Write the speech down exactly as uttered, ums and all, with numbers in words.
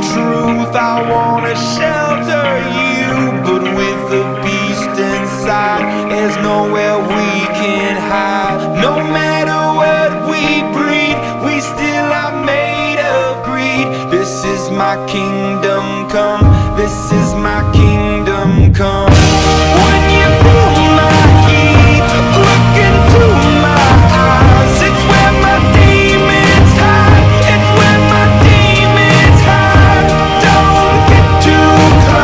truth, I wanna shelter you, but with the beast inside, there's nowhere we can hide. No matter what we breed, we still are made of greed. This is my kingdom come, this is my kingdom come.